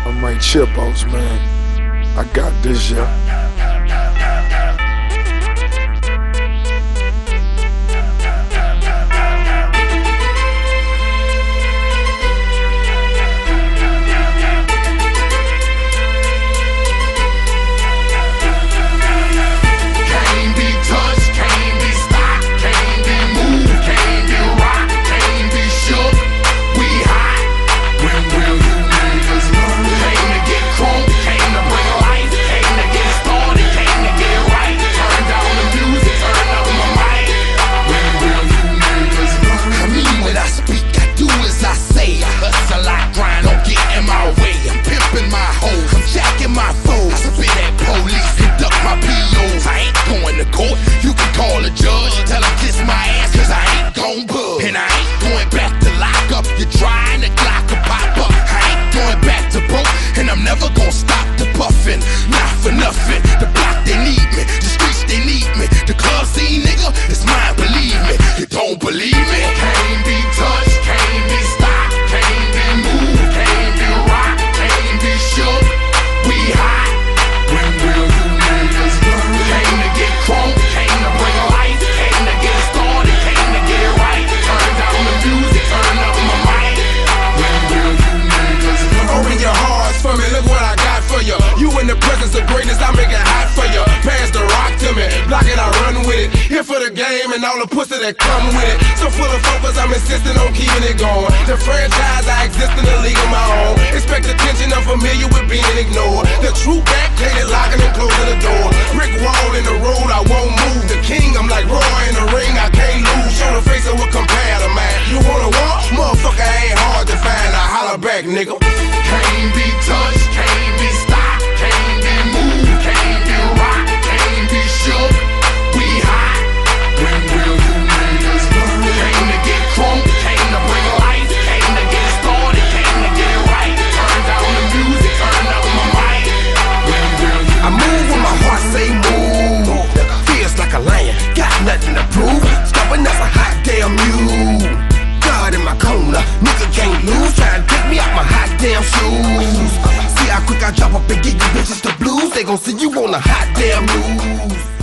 I'm like Chipos, man. I got this, yeah. You can call a judge, tell him kiss my ass, cause I ain't gon' budge. And I ain't going back to lock up. You're trying to clock a pop up. I ain't going back to broke, and I'm never gon' stop the puffin'. Not for nothing. The block, they need me. The streets, they need me. The club scene, nigga, it's mine, believe me. You don't believe me? Can't be touched, can't be stopped, can't be moved, can't be rocked, can't be shook. We hot. When will you niggas learn? Came to get crunk, came to bring life, came to get started, came to get right. Turn down the music, turn up my mic. When will you niggas learn? Open your hearts for me, look what I got for you. You in the presence of greatness, I make it hot for you. Pass the rock to me, block it, I run with it. Here for the game and all the pussy that come with it. So full of focus, I'm insisting on keeping it going. The franchise, I exist in a league of my own. Expect attention, I'm familiar with being ignored. The true backdated, locking and closing the door. Brick wall in the road, I won't move. The king, I'm like Roy in the ring, I can't lose. Show the face of what compare to man. You wanna walk? Motherfucker ain't hard to find. I holler back, nigga. Can't be touched, can't be stopped, can't be moved, can't be rocked, can't be shook. We hot. When will you niggas learn? Came to get crunk, came to bring life, came to get started, came to get right. Turn down the music, turn up my mic. When will you I move when my heart say move. Feels like a lion, got nothing to prove. Stubborn as a hot damn mule. God in my corner, nigga can't lose. Try to take me out my hot damn shoes. See how quick I drop up and give you bitches the blues. They gon' see you on the hot damn news.